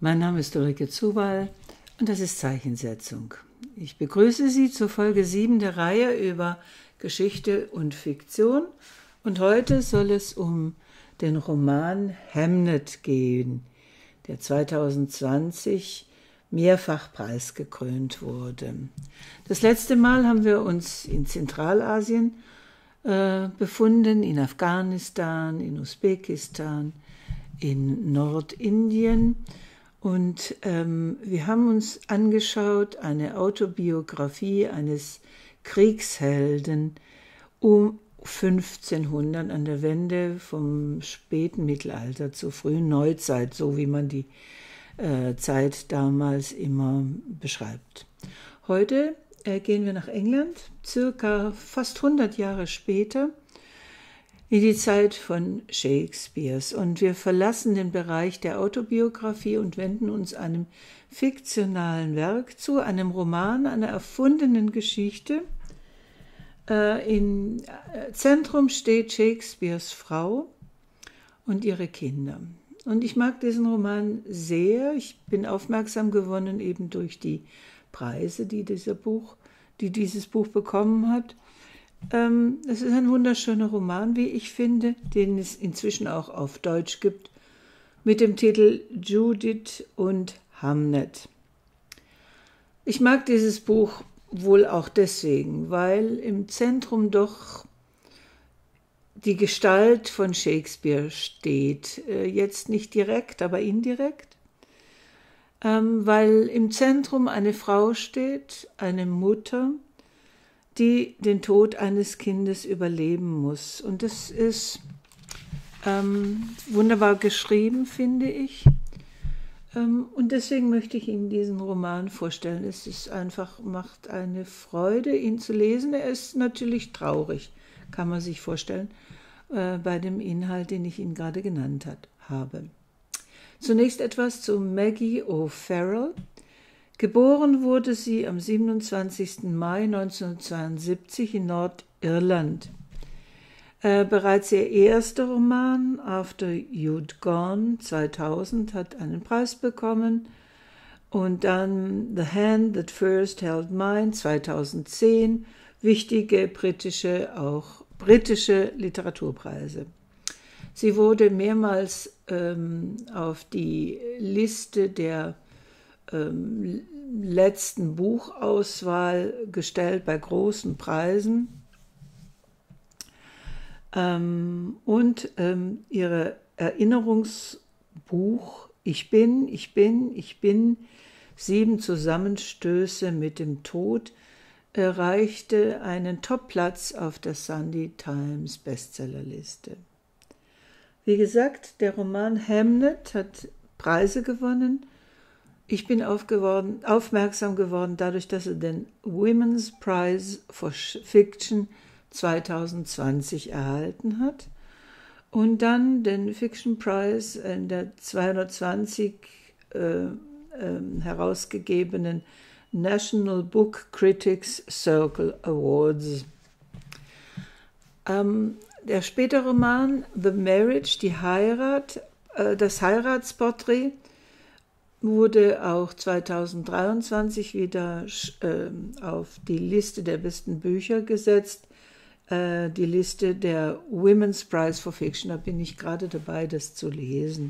Mein Name ist Ulrike Zuwall und das ist Zeichensetzung. Ich begrüße Sie zur Folge 7 der Reihe über Geschichte und Fiktion und heute soll es um den Roman Hamnet gehen, der 2020 mehrfach preisgekrönt wurde. Das letzte Mal haben wir uns in Zentralasien befunden, in Afghanistan, in Usbekistan, in Nordindien. Und wir haben uns angeschaut eine Autobiografie eines Kriegshelden um 1500 an der Wende vom späten Mittelalter zur frühen Neuzeit, so wie man die Zeit damals immer beschreibt. Heute gehen wir nach England, circa fast 100 Jahre später, in die Zeit von Shakespeares. Und wir verlassen den Bereich der Autobiografie und wenden uns einem fiktionalen Werk zu, einem Roman, einer erfundenen Geschichte. Im Zentrum steht Shakespeares Frau und ihre Kinder. Und ich mag diesen Roman sehr. Ich bin aufmerksam geworden eben durch die Preise, die dieses Buch bekommen hat. Es ist ein wunderschöner Roman, wie ich finde, den es inzwischen auch auf Deutsch gibt, mit dem Titel Judith und Hamnet. Ich mag dieses Buch wohl auch deswegen, weil im Zentrum doch die Gestalt von Shakespeare steht. Jetzt nicht direkt, aber indirekt. Weil im Zentrum eine Frau steht, eine Mutter, die den Tod eines Kindes überleben muss. Und das ist wunderbar geschrieben, finde ich. Und deswegen möchte ich Ihnen diesen Roman vorstellen. Es ist einfach, macht eine Freude, ihn zu lesen. Er ist natürlich traurig, kann man sich vorstellen, bei dem Inhalt, den ich Ihnen gerade genannt habe. Zunächst etwas zu Maggie O'Farrell. Geboren wurde sie am 27. Mai 1972 in Nordirland. Bereits ihr erster Roman, After You'd Gone, 2000, hat einen Preis bekommen. Und dann The Hand That First Held Mine, 2010, wichtige britische Literaturpreise. Sie wurde mehrmals auf die Liste der letzten Buchauswahl gestellt bei großen Preisen und ihre Erinnerungsbuch Ich bin, 7 Zusammenstöße mit dem Tod erreichte einen Topplatz auf der Sunday Times Bestsellerliste. Wie gesagt, der Roman Hamnet hat Preise gewonnen. Ich bin aufmerksam geworden dadurch, dass er den Women's Prize for Fiction 2020 erhalten hat und dann den Fiction Prize in der 220 herausgegebenen National Book Critics Circle Awards. Der spätere Roman The Marriage, die Heirat, das Heiratsporträt, wurde auch 2023 wieder auf die Liste der besten Bücher gesetzt, die Liste der Women's Prize for Fiction. Da bin ich gerade dabei, das zu lesen.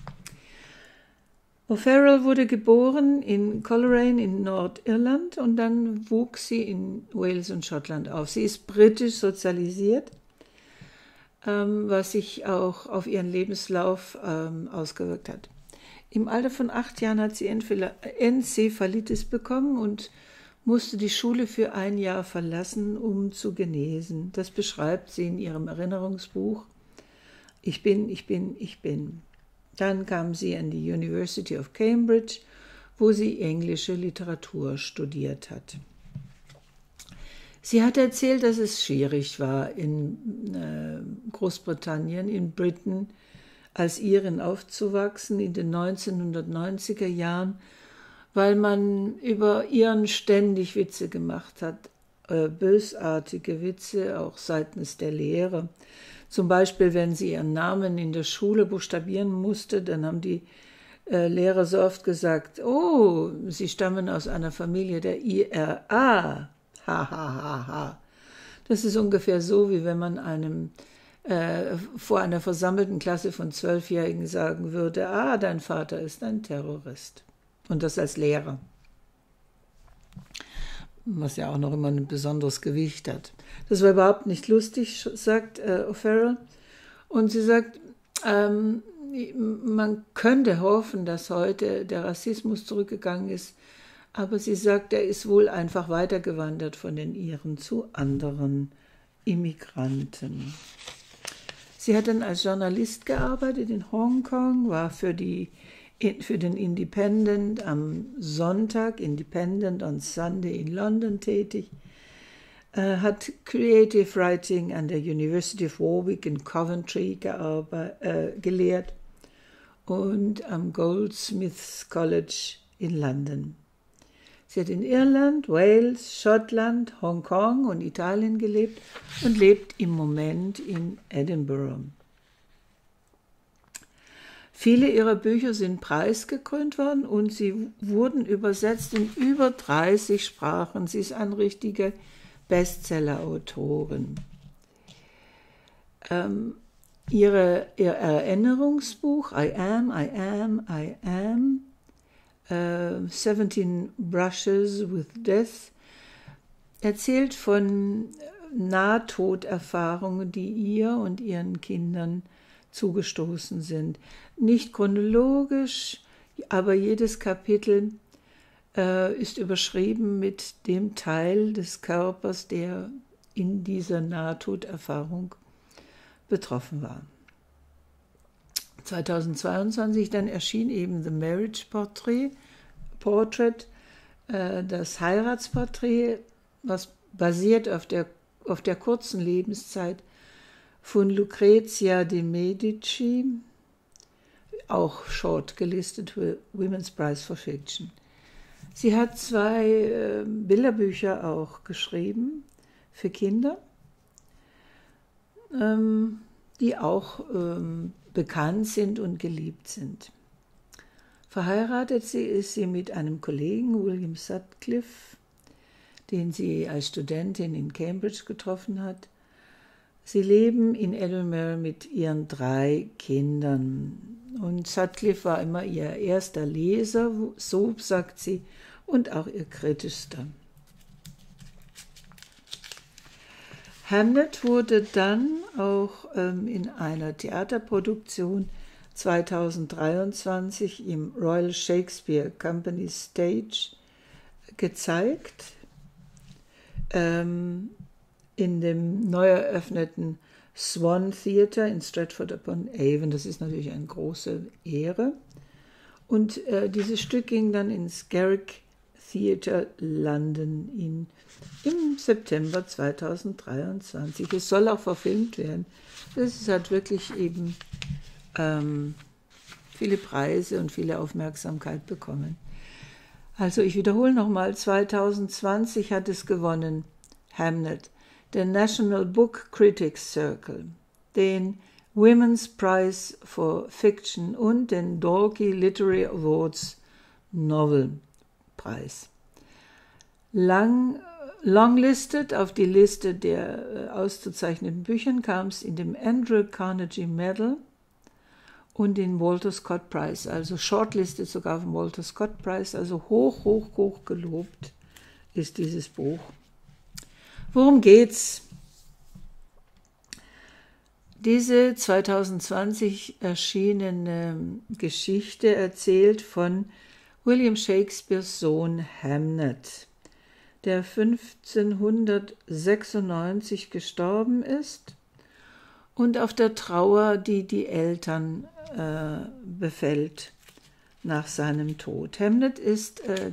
O'Farrell wurde geboren in Coleraine in Nordirland und dann wuchs sie in Wales und Schottland auf. Sie ist britisch sozialisiert, was sich auch auf ihren Lebenslauf ausgewirkt hat. Im Alter von 8 Jahren hat sie Enzephalitis bekommen und musste die Schule für 1 Jahr verlassen, um zu genesen. Das beschreibt sie in ihrem Erinnerungsbuch Ich bin. Dann kam sie an die University of Cambridge, wo sie englische Literatur studiert hat. Sie hat erzählt, dass es schwierig war in Großbritannien, in Britain, als Irin aufzuwachsen in den 1990er Jahren, weil man über Iren ständig Witze gemacht hat, bösartige Witze, auch seitens der Lehrer. Zum Beispiel, wenn sie ihren Namen in der Schule buchstabieren musste, dann haben die Lehrer so oft gesagt, oh, Sie stammen aus einer Familie der IRA. Ha, ha, ha, ha. Das ist ungefähr so, wie wenn man vor einer versammelten Klasse von 12-Jährigen sagen würde, dein Vater ist ein Terrorist. Und das als Lehrer. Was ja auch noch immer ein besonderes Gewicht hat. Das war überhaupt nicht lustig, sagt O'Farrell. Und sie sagt, man könnte hoffen, dass heute der Rassismus zurückgegangen ist, aber sie sagt, er ist wohl einfach weitergewandert von den Iren zu anderen Immigranten. Sie hat dann als Journalist gearbeitet in Hongkong, war für den Independent am Sonntag, Independent on Sunday in London tätig, hat Creative Writing an der University of Warwick in Coventry gelehrt und am Goldsmiths College in London. Sie hat in Irland, Wales, Schottland, Hongkong und Italien gelebt und lebt im Moment in Edinburgh. Viele ihrer Bücher sind preisgekrönt worden und sie wurden übersetzt in über 30 Sprachen. Sie ist eine richtige Bestseller-Autorin. Ihr Erinnerungsbuch I Am, 17 Brushes with Death, erzählt von Nahtoderfahrungen, die ihr und ihren Kindern zugestoßen sind. Nicht chronologisch, aber jedes Kapitel ist überschrieben mit dem Teil des Körpers, der in dieser Nahtoderfahrung betroffen war. 2022 dann erschien eben The Marriage Portrait, das Heiratsporträt, was basiert auf der kurzen Lebenszeit von Lucrezia de Medici, auch short gelistet für Women's Prize for Fiction. Sie hat 2 Bilderbücher auch geschrieben für Kinder, die auch bekannt sind und geliebt sind. Verheiratet ist sie mit einem Kollegen, William Sutcliffe, den sie als Studentin in Cambridge getroffen hat. Sie leben in Edinburgh mit ihren 3 Kindern. Und Sutcliffe war immer ihr erster Leser, so sagt sie, und auch ihr kritischster. Hamlet wurde dann auch in einer Theaterproduktion 2023 im Royal Shakespeare Company Stage gezeigt, in dem neu eröffneten Swan Theatre in Stratford-upon-Avon. Das ist natürlich eine große Ehre. Und dieses Stück ging dann ins Garrick Theatre London im September 2023. Es soll auch verfilmt werden. Es hat wirklich eben viele Preise und viele Aufmerksamkeit bekommen. Also ich wiederhole nochmal, 2020 hat es gewonnen, Hamlet, der National Book Critics Circle, den Women's Prize for Fiction und den Dorky Literary Awards Novel Preis. Longlisted auf die Liste der auszuzeichneten Büchern kam es in dem Andrew Carnegie Medal und den Walter Scott Prize, also shortlisted sogar auf dem Walter Scott Prize, also hoch gelobt ist dieses Buch. Worum geht's? Diese 2020 erschienene Geschichte erzählt von William Shakespeares Sohn Hamlet, der 1596 gestorben ist und auf der Trauer, die Eltern befällt nach seinem Tod. Hamlet ist der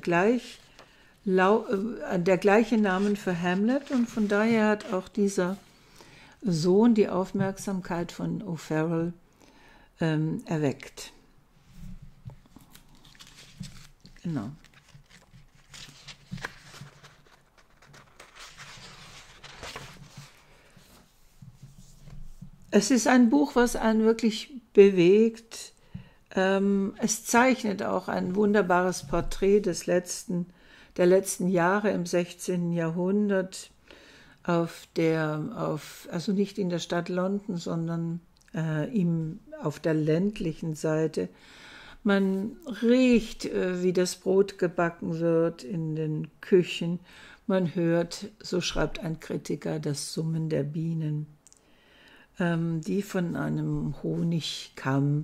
gleiche Name für Hamlet und von daher hat auch dieser Sohn die Aufmerksamkeit von O'Farrell erweckt. Genau. Es ist ein Buch, was einen wirklich bewegt, Es zeichnet auch ein wunderbares Porträt der letzten Jahre im 16. Jahrhundert also nicht in der Stadt London, sondern auf der ländlichen Seite. Man riecht, wie das Brot gebacken wird in den Küchen. Man hört, so schreibt ein Kritiker, das Summen der Bienen, die von einem Honigkamm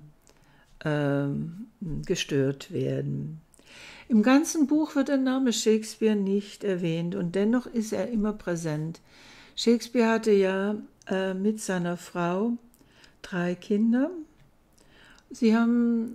gestört werden. Im ganzen Buch wird der Name Shakespeare nicht erwähnt und dennoch ist er immer präsent. Shakespeare hatte ja mit seiner Frau 3 Kinder. Sie haben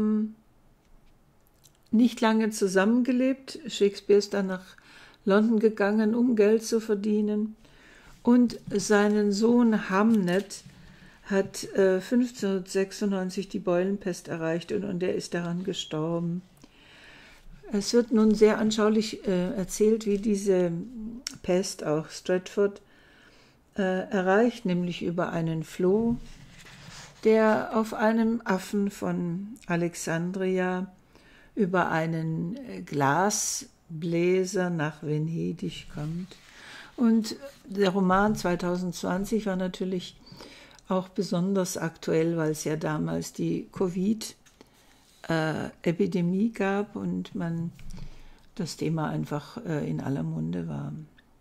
nicht lange zusammengelebt. Shakespeare ist dann nach London gegangen, um Geld zu verdienen. Und seinen Sohn Hamnet hat 1596 die Beulenpest erreicht und er ist daran gestorben. Es wird nun sehr anschaulich erzählt, wie diese Pest auch Stratford erreicht, nämlich über einen Floh, der auf einem Affen von Alexandria über einen Glasbläser nach Venedig kommt. Und der Roman 2020 war natürlich auch besonders aktuell, weil es ja damals die Covid-Epidemie gab und das Thema einfach in aller Munde war.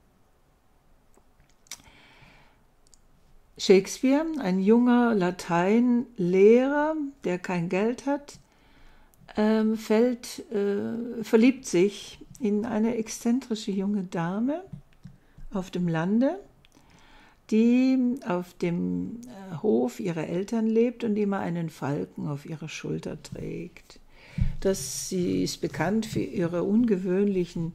Shakespeare, ein junger Lateinlehrer, der kein Geld hat, verliebt sich in eine exzentrische junge Dame auf dem Lande, die auf dem Hof ihrer Eltern lebt und immer einen Falken auf ihrer Schulter trägt. Sie ist bekannt für ihre ungewöhnlichen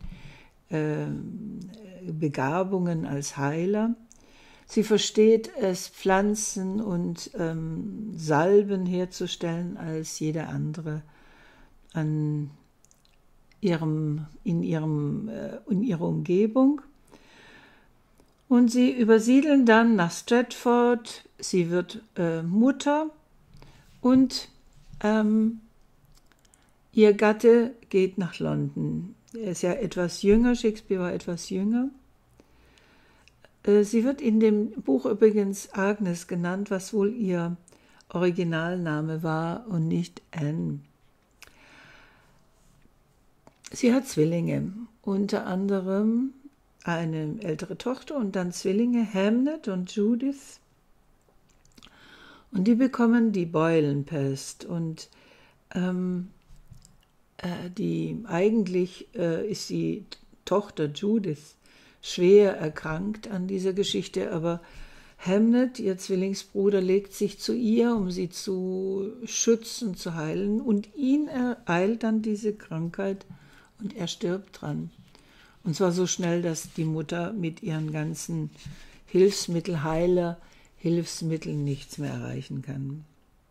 Begabungen als Heiler. Sie versteht es, Pflanzen und Salben herzustellen als jeder andere in ihrer Umgebung. Und sie übersiedeln dann nach Stratford. Sie wird Mutter und ihr Gatte geht nach London. Er ist ja etwas jünger, Shakespeare war etwas jünger. Sie wird in dem Buch übrigens Agnes genannt, was wohl ihr Originalname war und nicht Anne. Sie hat Zwillinge, unter anderem eine ältere Tochter und dann Zwillinge, Hamnet und Judith. Und die bekommen die Beulenpest. Und eigentlich ist die Tochter Judith schwer erkrankt an dieser Geschichte, aber Hamnet, ihr Zwillingsbruder, legt sich zu ihr, um sie zu schützen, zu heilen, und ihn ereilt dann diese Krankheit und er stirbt dran. Und zwar so schnell, dass die Mutter mit ihren ganzen Hilfsmitteln nichts mehr erreichen kann.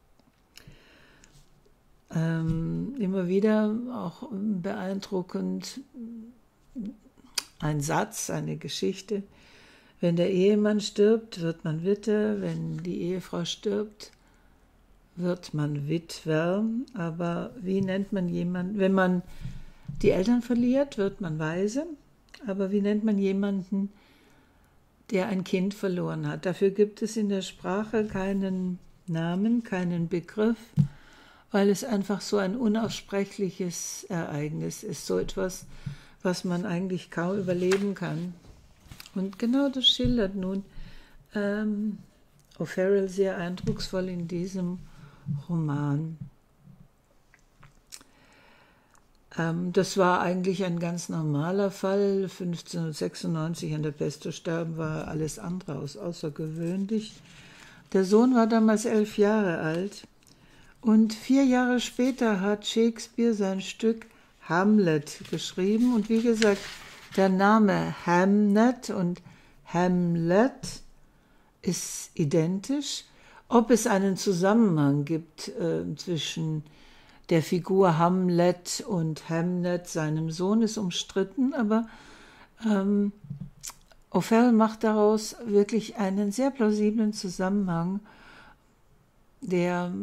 Immer wieder auch beeindruckend ein Satz, eine Geschichte. Wenn der Ehemann stirbt, wird man Witwe. Wenn die Ehefrau stirbt, wird man Witwer. Aber wie nennt man jemanden? Wenn man die Eltern verliert, wird man Waise. Aber wie nennt man jemanden, der ein Kind verloren hat? Dafür gibt es in der Sprache keinen Namen, keinen Begriff, weil es einfach so ein unaussprechliches Ereignis ist. So etwas, was man eigentlich kaum überleben kann. Und genau das schildert nun O'Farrell sehr eindrucksvoll in diesem Roman. Das war eigentlich ein ganz normaler Fall. 1596 an der Pest zu sterben war alles andere als außergewöhnlich. Der Sohn war damals 11 Jahre alt und 4 Jahre später hat Shakespeare sein Stück Hamlet geschrieben. Und wie gesagt, der Name Hamnet und Hamlet ist identisch. Ob es einen Zusammenhang gibt zwischen der Figur Hamlet und Hamnet, seinem Sohn, ist umstritten, aber O'Farrell macht daraus wirklich einen sehr plausiblen Zusammenhang. der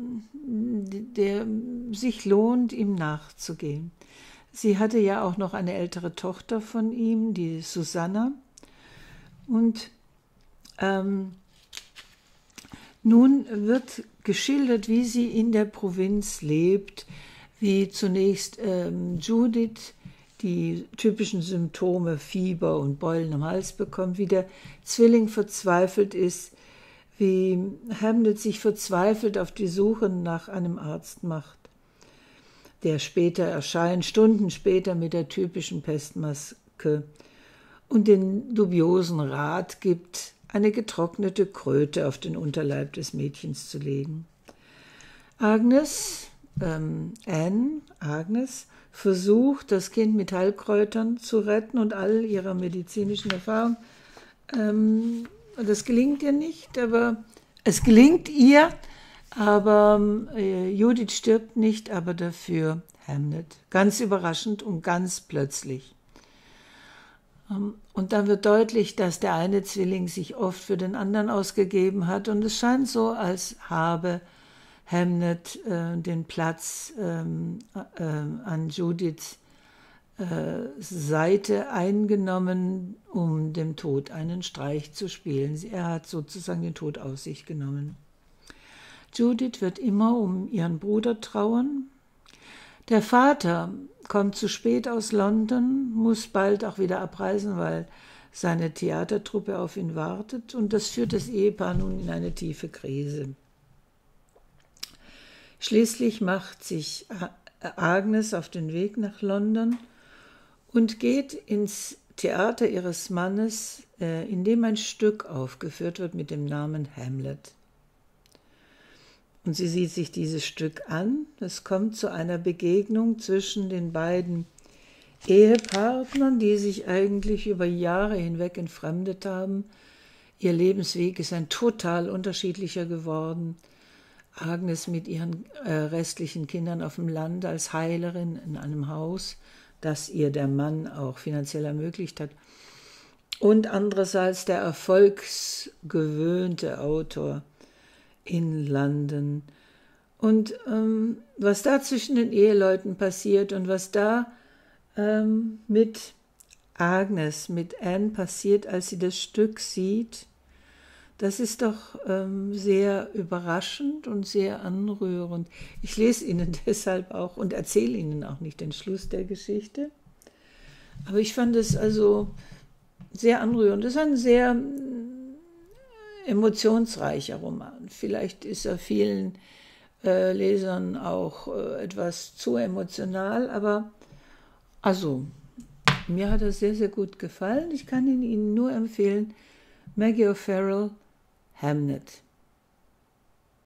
sich lohnt, ihm nachzugehen. Sie hatte ja auch noch eine ältere Tochter von ihm, die Susanna. Und nun wird geschildert, wie sie in der Provinz lebt, wie zunächst Judith die typischen Symptome Fieber und Beulen am Hals bekommt, wie der Zwilling verzweifelt ist, wie Hamlet sich verzweifelt auf die Suche nach einem Arzt macht, der später erscheint, Stunden später mit der typischen Pestmaske und den dubiosen Rat gibt, eine getrocknete Kröte auf den Unterleib des Mädchens zu legen. Agnes versucht, das Kind mit Heilkräutern zu retten und all ihrer medizinischen Erfahrung. Das gelingt ihr nicht, aber es gelingt ihr, aber Judith stirbt nicht, aber dafür Hamlet. Ganz überraschend und ganz plötzlich. Und dann wird deutlich, dass der eine Zwilling sich oft für den anderen ausgegeben hat und es scheint so, als habe Hamlet den Platz an Judiths Seite eingenommen, um dem Tod einen Streich zu spielen. Er hat sozusagen den Tod auf sich genommen. Judith wird immer um ihren Bruder trauern. Der Vater kommt zu spät aus London, muss bald auch wieder abreisen, weil seine Theatertruppe auf ihn wartet. Und das führt das Ehepaar nun in eine tiefe Krise. Schließlich macht sich Agnes auf den Weg nach London und geht ins Theater ihres Mannes, in dem ein Stück aufgeführt wird mit dem Namen Hamlet. Und sie sieht sich dieses Stück an. Es kommt zu einer Begegnung zwischen den beiden Ehepartnern, die sich eigentlich über Jahre hinweg entfremdet haben. Ihr Lebensweg ist ein total unterschiedlicher geworden. Agnes mit ihren restlichen Kindern auf dem Land als Heilerin in einem Haus, das ihr der Mann auch finanziell ermöglicht hat. Und andererseits der erfolgsgewöhnte Autor in London. Und was da zwischen den Eheleuten passiert und was da mit Agnes, mit Anne passiert, als sie das Stück sieht, das ist doch sehr überraschend und sehr anrührend. Ich lese Ihnen deshalb auch und erzähle Ihnen auch nicht den Schluss der Geschichte. Aber ich fand es also sehr anrührend. Es ist ein sehr emotionsreicher Roman. Vielleicht ist er vielen Lesern auch etwas zu emotional, aber also mir hat er sehr, sehr gut gefallen. Ich kann ihn Ihnen nur empfehlen. Maggie O'Farrell, Hamlet.